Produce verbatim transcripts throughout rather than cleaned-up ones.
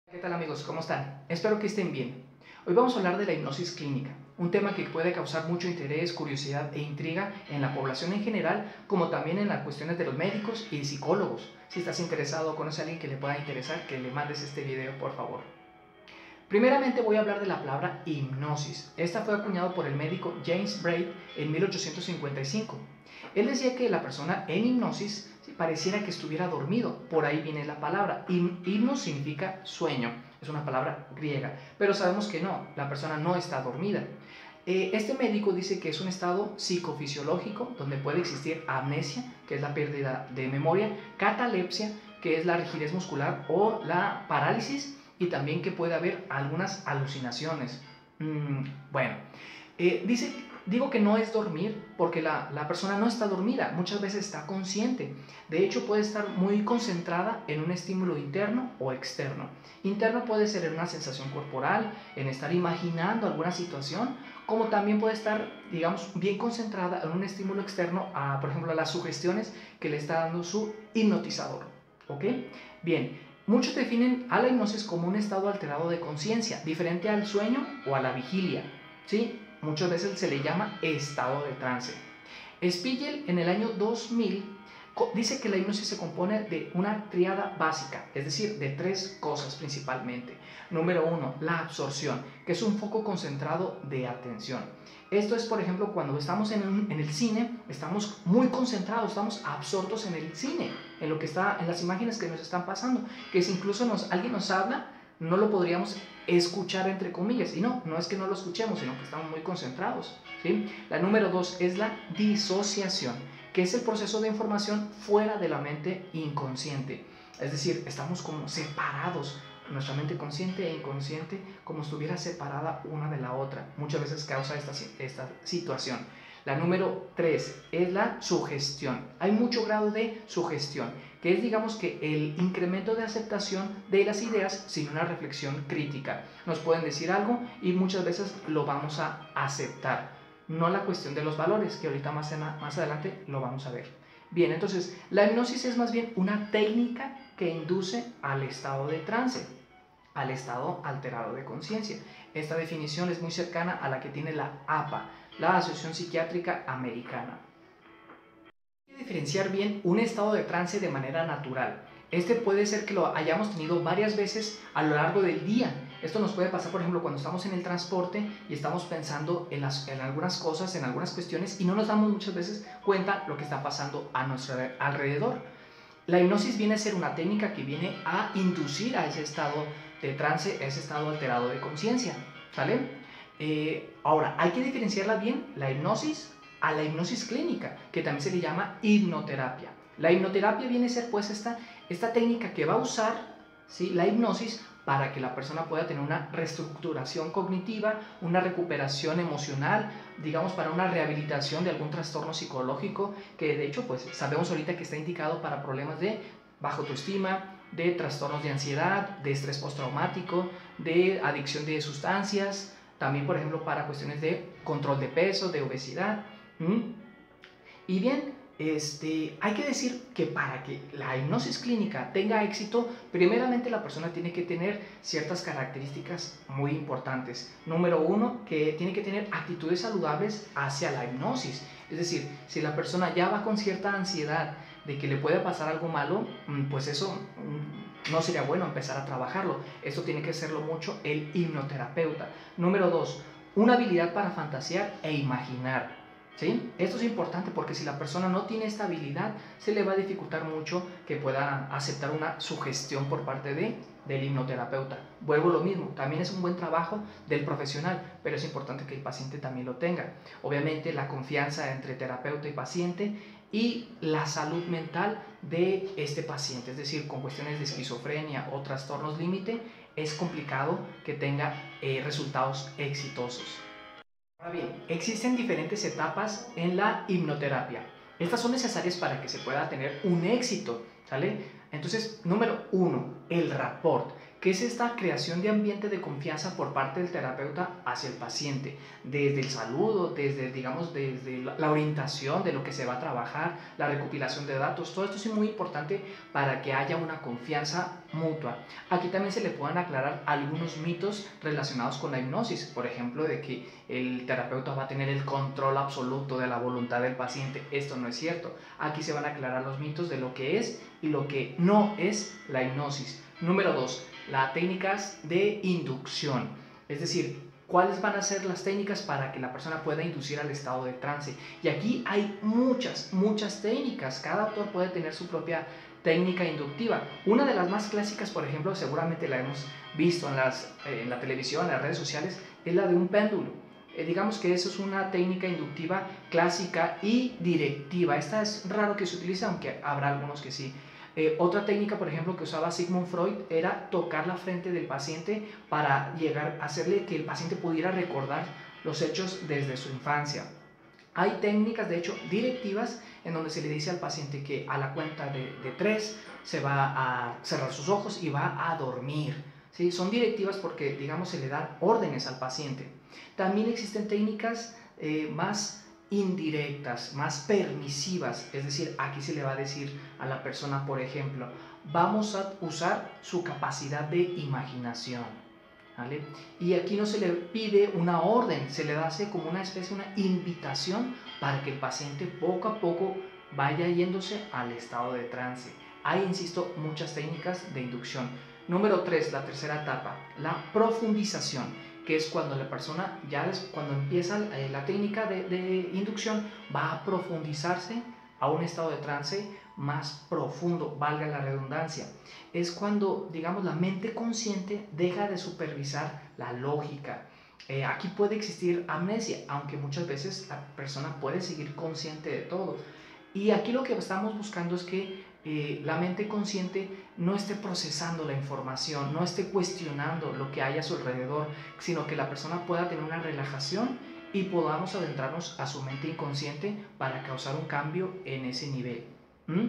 ¿Qué tal amigos? ¿Cómo están? Espero que estén bien. Hoy vamos a hablar de la hipnosis clínica, un tema que puede causar mucho interés, curiosidad e intriga en la población en general, como también en las cuestiones de los médicos y psicólogos. Si estás interesado o conoces a alguien que le pueda interesar, que le mandes este video, por favor. Primeramente voy a hablar de la palabra hipnosis. Esta fue acuñada por el médico James Braid en mil ochocientos cincuenta y cinco. Él decía que la persona en hipnosis pareciera que estuviera dormido. Por ahí viene la palabra. Hipnos significa sueño. Es una palabra griega. Pero sabemos que no, la persona no está dormida. Este médico dice que es un estado psicofisiológico donde puede existir amnesia, que es la pérdida de memoria, catalepsia, que es la rigidez muscular o la parálisis, y también que puede haber algunas alucinaciones. Mm, bueno, eh, dice, digo que no es dormir porque la, la persona no está dormida, muchas veces está consciente. De hecho, puede estar muy concentrada en un estímulo interno o externo. Interno puede ser en una sensación corporal, en estar imaginando alguna situación, como también puede estar, digamos, bien concentrada en un estímulo externo, a, por ejemplo, a las sugestiones que le está dando su hipnotizador. ¿Ok? Bien. Muchos definen a la hipnosis como un estado alterado de conciencia, diferente al sueño o a la vigilia, ¿sí? Muchas veces se le llama estado de trance. Spiegel en el año dos mil dice que la hipnosis se compone de una tríada básica, es decir, de tres cosas principalmente. Número uno, la absorción, que es un foco concentrado de atención. Esto es, por ejemplo, cuando estamos en, un, en el cine, estamos muy concentrados, estamos absortos en el cine, en lo que está, en las imágenes que nos están pasando, que si incluso nos, alguien nos habla, no lo podríamos escuchar entre comillas, y no, no es que no lo escuchemos, sino que estamos muy concentrados, ¿sí? La número dos es la disociación, que es el proceso de información fuera de la mente inconsciente, es decir, estamos como separados, nuestra mente consciente e inconsciente como estuviera separada una de la otra. Muchas veces causa esta, esta situación. La número tres es la sugestión. Hay mucho grado de sugestión, que es, digamos, que el incremento de aceptación de las ideas sin una reflexión crítica. Nos pueden decir algo y muchas veces lo vamos a aceptar. No la cuestión de los valores, que ahorita más, en, más adelante lo vamos a ver. Bien, entonces, la hipnosis es más bien una técnica que induce al estado de trance, al estado alterado de conciencia. Esta definición es muy cercana a la que tiene la A P A, la Asociación Psiquiátrica Americana. Hay que diferenciar bien un estado de trance de manera natural. Este puede ser que lo hayamos tenido varias veces a lo largo del día. Esto nos puede pasar, por ejemplo, cuando estamos en el transporte y estamos pensando en, las, en algunas cosas, en algunas cuestiones, y no nos damos muchas veces cuenta lo que está pasando a nuestro alrededor. La hipnosis viene a ser una técnica que viene a inducir a ese estado de trance, a ese estado alterado de conciencia, ¿sale? Eh, ahora, hay que diferenciarla bien, la hipnosis, a la hipnosis clínica, que también se le llama hipnoterapia. La hipnoterapia viene a ser, pues, esta, esta técnica que va a usar, ¿sí?, la hipnosis para que la persona pueda tener una reestructuración cognitiva, una recuperación emocional, digamos, para una rehabilitación de algún trastorno psicológico, que de hecho, pues, sabemos ahorita que está indicado para problemas de baja autoestima, de trastornos de ansiedad, de estrés postraumático, de adicción de sustancias, también, por ejemplo, para cuestiones de control de peso, de obesidad. ¿Mm? Y bien, este, hay que decir que para que la hipnosis clínica tenga éxito, primeramente la persona tiene que tener ciertas características muy importantes. Número uno, que tiene que tener actitudes saludables hacia la hipnosis. Es decir, si la persona ya va con cierta ansiedad de que le puede pasar algo malo, pues eso no sería bueno empezar a trabajarlo. Esto tiene que hacerlo mucho el hipnoterapeuta. Número dos, una habilidad para fantasear e imaginar. ¿Sí? Esto es importante porque si la persona no tiene esta habilidad, se le va a dificultar mucho que pueda aceptar una sugestión por parte de, del hipnoterapeuta. Vuelvo a lo mismo, también es un buen trabajo del profesional, pero es importante que el paciente también lo tenga. Obviamente la confianza entre terapeuta y paciente y la salud mental de este paciente, es decir, con cuestiones de esquizofrenia o trastornos límite, es complicado que tenga eh, resultados exitosos. Ahora bien, existen diferentes etapas en la hipnoterapia. Estas son necesarias para que se pueda tener un éxito, ¿sale? Entonces, número uno, el rapport, que es esta creación de ambiente de confianza por parte del terapeuta hacia el paciente, desde el saludo, desde, digamos, desde la orientación de lo que se va a trabajar, la recopilación de datos. Todo esto es muy importante para que haya una confianza mutua. Aquí también se le pueden aclarar algunos mitos relacionados con la hipnosis, por ejemplo, de que el terapeuta va a tener el control absoluto de la voluntad del paciente. Esto no es cierto. Aquí se van a aclarar los mitos de lo que es y lo que no es la hipnosis. Número dos, las técnicas de inducción, es decir, cuáles van a ser las técnicas para que la persona pueda inducir al estado de trance. Y aquí hay muchas, muchas técnicas. Cada autor puede tener su propia técnica inductiva. Una de las más clásicas, por ejemplo, seguramente la hemos visto en, las, eh, en la televisión, en las redes sociales, es la de un péndulo. Eh, digamos que eso es una técnica inductiva clásica y directiva. Esta es raro que se utilice, aunque habrá algunos que sí. Eh, otra técnica, por ejemplo, que usaba Sigmund Freud era tocar la frente del paciente para llegar a hacerle que el paciente pudiera recordar los hechos desde su infancia. Hay técnicas, de hecho, directivas en donde se le dice al paciente que a la cuenta de, de tres se va a cerrar sus ojos y va a dormir. ¿Sí? Son directivas porque, digamos, se le dan órdenes al paciente. También existen técnicas eh, más indirectas, más permisivas, es decir, aquí se le va a decir a la persona, por ejemplo, vamos a usar su capacidad de imaginación, ¿vale? Y aquí no se le pide una orden, se le hace como una especie, una invitación para que el paciente poco a poco vaya yéndose al estado de trance. Hay, insisto, muchas técnicas de inducción. Número tres, la tercera etapa, la profundización, que es cuando la persona, ya es, cuando empieza eh, la técnica de, de inducción, va a profundizarse a un estado de trance más profundo, valga la redundancia. Es cuando, digamos, la mente consciente deja de supervisar la lógica. Eh, aquí puede existir amnesia, aunque muchas veces la persona puede seguir consciente de todo. Y aquí lo que estamos buscando es que eh, la mente consciente no esté procesando la información, no esté cuestionando lo que hay a su alrededor, sino que la persona pueda tener una relajación y podamos adentrarnos a su mente inconsciente para causar un cambio en ese nivel. ¿Mm?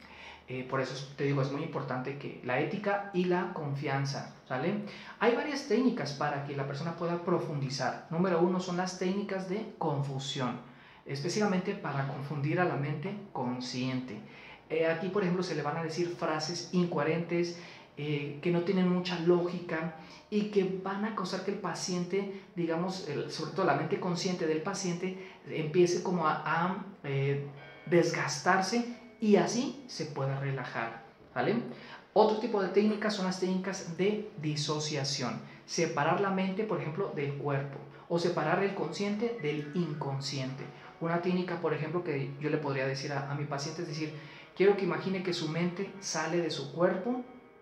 Eh, por eso te digo, es muy importante que la ética y la confianza, ¿sale? Hay varias técnicas para que la persona pueda profundizar. Número uno son las técnicas de confusión, específicamente para confundir a la mente consciente. Eh, aquí, por ejemplo, se le van a decir frases incoherentes, eh, que no tienen mucha lógica y que van a causar que el paciente, digamos, el, sobre todo la mente consciente del paciente, empiece como a, a eh, desgastarse y así se pueda relajar, ¿vale? Otro tipo de técnicas son las técnicas de disociación. Separar la mente, por ejemplo, del cuerpo o separar el consciente del inconsciente. Una técnica, por ejemplo, que yo le podría decir a, a mi paciente es decir, quiero que imagine que su mente sale de su cuerpo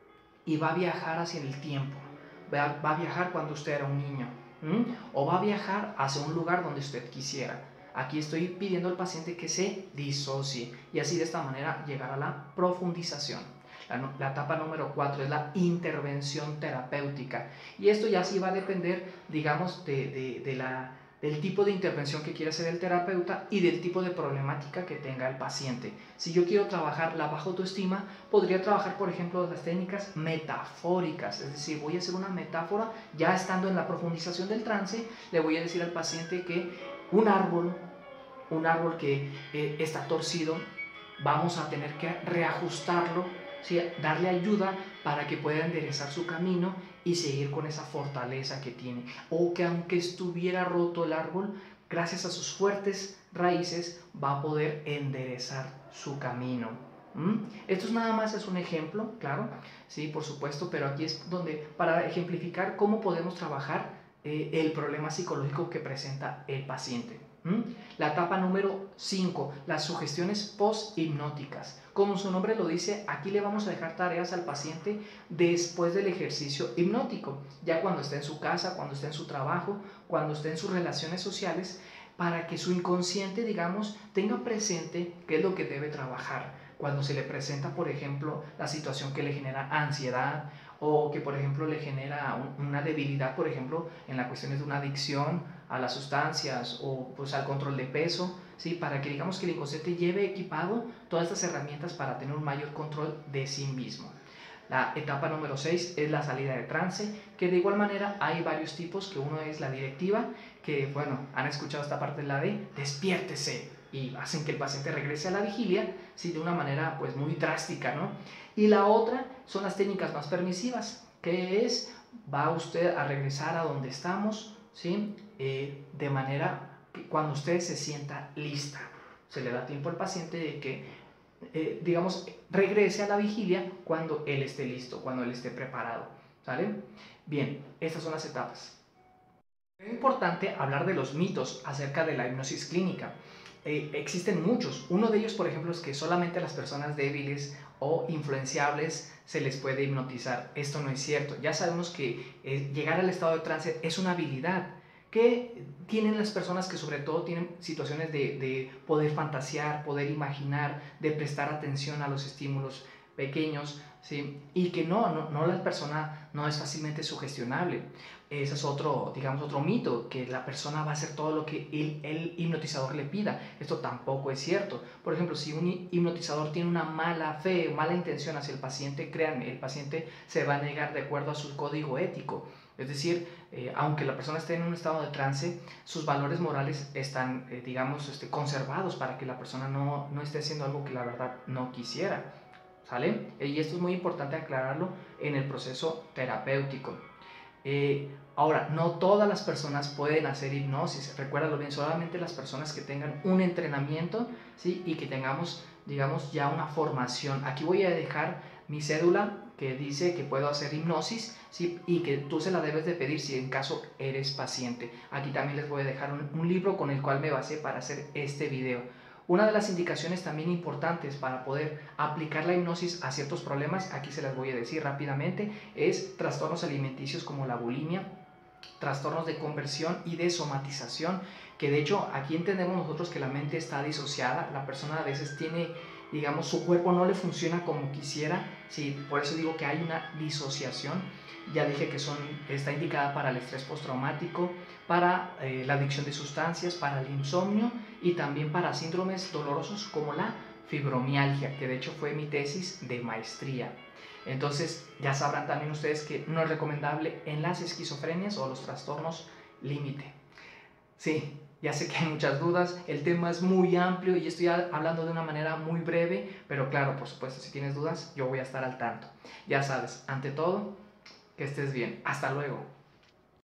y va a viajar hacia el tiempo. Va, va a viajar cuando usted era un niño. ¿Mm? O va a viajar hacia un lugar donde usted quisiera. Aquí estoy pidiendo al paciente que se disocie y así de esta manera llegar a la profundización. La, la etapa número cuatro es la intervención terapéutica y esto ya sí va a depender, digamos, de, de, de la, del tipo de intervención que quiere hacer el terapeuta y del tipo de problemática que tenga el paciente. Si yo quiero trabajar la baja autoestima, podría trabajar, por ejemplo, las técnicas metafóricas, es decir, voy a hacer una metáfora, ya estando en la profundización del trance, le voy a decir al paciente que un árbol, un árbol que eh, está torcido, vamos a tener que reajustarlo, ¿sí? Darle ayuda para que pueda enderezar su camino y seguir con esa fortaleza que tiene. O que aunque estuviera roto el árbol, gracias a sus fuertes raíces va a poder enderezar su camino. ¿Mm? Esto es nada más es un ejemplo, claro, sí, por supuesto, pero aquí es donde, para ejemplificar cómo podemos trabajar eh, el problema psicológico que presenta el paciente. ¿Mm? La etapa número cinco, las sugestiones post-hipnóticas. Como su nombre lo dice, aquí le vamos a dejar tareas al paciente después del ejercicio hipnótico, ya cuando esté en su casa, cuando esté en su trabajo, cuando esté en sus relaciones sociales, para que su inconsciente, digamos, tenga presente qué es lo que debe trabajar. Cuando se le presenta, por ejemplo, la situación que le genera ansiedad o que, por ejemplo, le genera un, una debilidad, por ejemplo, en las cuestiones de una adicción a las sustancias o pues al control de peso, ¿sí? Para que digamos que el inconsciente lleve equipado todas estas herramientas para tener un mayor control de sí mismo. La etapa número seis es la salida de trance, que de igual manera hay varios tipos, que uno es la directiva, que bueno, han escuchado esta parte de la de despiértese, y hacen que el paciente regrese a la vigilia, sí, de una manera pues muy drástica, ¿no? Y la otra son las técnicas más permisivas, que es, va usted a regresar a donde estamos, ¿sí? Eh, de manera que cuando usted se sienta lista, se le da tiempo al paciente de que, eh, digamos, regrese a la vigilia cuando él esté listo, cuando él esté preparado, ¿sale? Bien, estas son las etapas. Es importante hablar de los mitos acerca de la hipnosis clínica. Eh, existen muchos. Uno de ellos, por ejemplo, es que solamente a las personas débiles o influenciables se les puede hipnotizar. Esto no es cierto. Ya sabemos que eh, llegar al estado de trance es una habilidad que tienen las personas que sobre todo tienen situaciones de, de poder fantasear, poder imaginar, de prestar atención a los estímulos pequeños, ¿sí? Y que no, no, no la persona no es fácilmente sugestionable. Ese es otro, digamos, otro mito, que la persona va a hacer todo lo que el, el hipnotizador le pida. Esto tampoco es cierto. Por ejemplo, si un hipnotizador tiene una mala fe, mala intención hacia el paciente, créanme, el paciente se va a negar de acuerdo a su código ético. Es decir, eh, aunque la persona esté en un estado de trance, sus valores morales están, eh, digamos, este, conservados para que la persona no, no esté haciendo algo que la verdad no quisiera. ¿Sale? Y esto es muy importante aclararlo en el proceso terapéutico. Eh, ahora, no todas las personas pueden hacer hipnosis, recuérdalo bien, solamente las personas que tengan un entrenamiento, ¿sí? Y que tengamos, digamos, ya una formación. Aquí voy a dejar mi cédula que dice que puedo hacer hipnosis, ¿sí? Y que tú se la debes de pedir si en caso eres paciente. Aquí también les voy a dejar un, un libro con el cual me basé para hacer este video. Una de las indicaciones también importantes para poder aplicar la hipnosis a ciertos problemas, aquí se las voy a decir rápidamente, es trastornos alimenticios como la bulimia, trastornos de conversión y de somatización, que de hecho aquí entendemos nosotros que la mente está disociada, la persona a veces tiene, digamos, su cuerpo no le funciona como quisiera, ¿sí? Por eso digo que hay una disociación. Ya dije que son, está indicada para el estrés postraumático, para eh, la adicción de sustancias, para el insomnio y también para síndromes dolorosos como la fibromialgia, que de hecho fue mi tesis de maestría. Entonces ya sabrán también ustedes que no es recomendable en las esquizofrenias o los trastornos límite. Sí, ya sé que hay muchas dudas, el tema es muy amplio y estoy hablando de una manera muy breve, pero claro, por supuesto, si tienes dudas, yo voy a estar al tanto. Ya sabes, ante todo, que estés bien. Hasta luego.